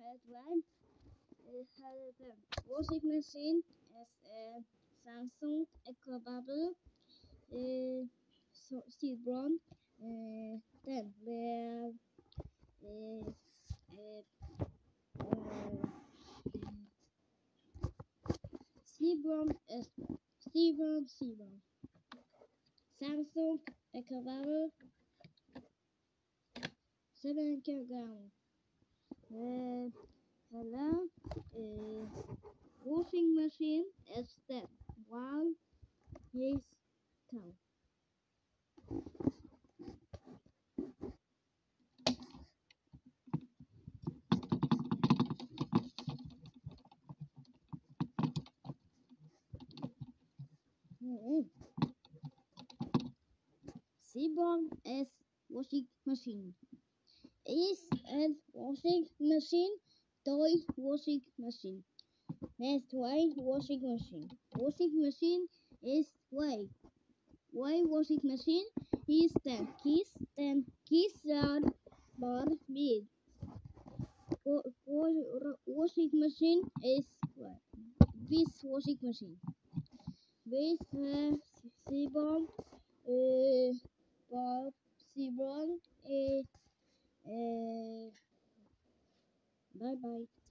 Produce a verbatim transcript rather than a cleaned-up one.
as well. It has a washing machine as a Samsung Equabubble, uh, so Sebron, uh, then we have uh, uh, uh, Sebron is Sebron Sebron Samsung Equabubble seven kilograms. Uh, hello, uh, washing machine is that while his tongue. Mm-hmm. Sebron is washing machine. Is a washing machine, toy washing machine. Next way washing machine. Washing machine is way. Way washing machine is ten keys. Ten keys are bar big. Washing machine is way. This washing machine. This uh, Sebron, uh, Bob Sebron, uh, uh, bye bye.